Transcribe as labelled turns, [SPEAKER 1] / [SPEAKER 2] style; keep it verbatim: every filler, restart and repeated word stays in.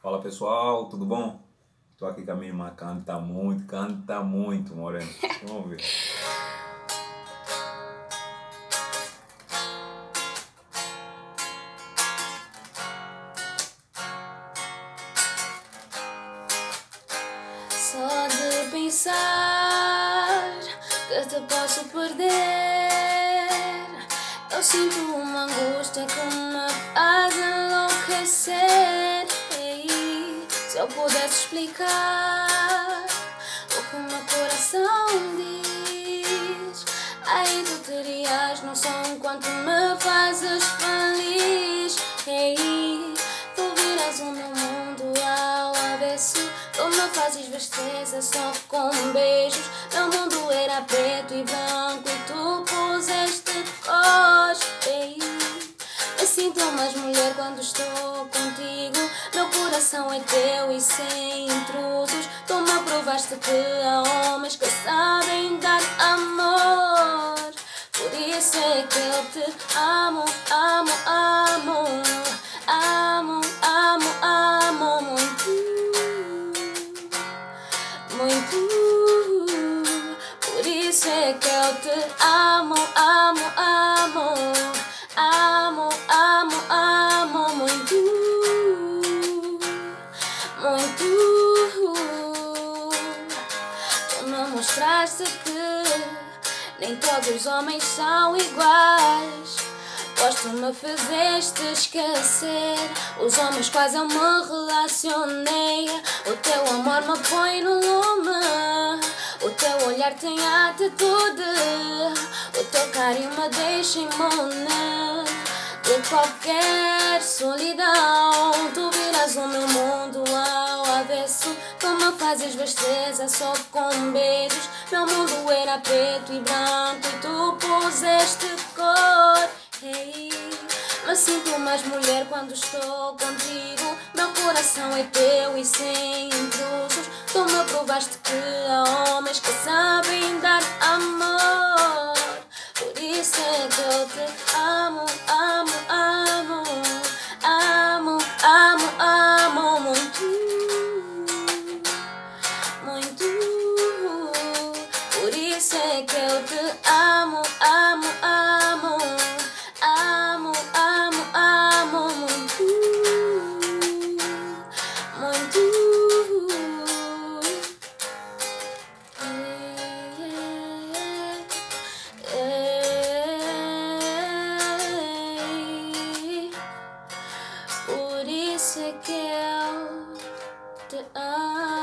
[SPEAKER 1] Fala pessoal, tudo bom? Tô aqui com a minha irmã, canta muito, canta muito, Moreno. Vamos ver.
[SPEAKER 2] Só de pensar que te posso perder, eu sinto uma angústia que me faz enlouquecer. Ei, se eu pudesse explicar o que o meu coração diz, aí tu terias noção quanto me fazes feliz. Ei, tu viras o meu mundo ao avesso, tu me fazes tristeza só com beijos. Meu mundo era preto e branco e tu puseste cores. Ei, me sinto mais mulher quando estou contigo. Meu coração é teu e sem intrusos. Tu me provaste que há homens que sabem dar amor. Por isso é que eu te amo, amo, amo. Amo, amo, amo muito, muito. Por isso é que eu te amo, amo, amo. Amo, amo, amo muito, muito. Tu me mostraste que nem todos os homens são iguais, pois tu me fizeste esquecer os homens quais eu me relacionei. O teu amor me põe no lume, o teu olhar tem atitude, o teu carinho me deixa imune de qualquer solidão. Tu viras o meu mundo ao avesso, tu me fazes tristeza só com beijos. Meu mundo era preto e branco e tu puseste cor. Hey, me sinto mais mulher quando estou contigo. Meu coração é teu e sem intrusos. Tu me provaste que há homens que sabem dar amor. Por isso é que eu te amo, amo, amo. Amo, amo, amo muito, muito. Por isso é que eu te amo, amo, amo. Amo, amo, amo muito, muito. Por isso é que eu te amo.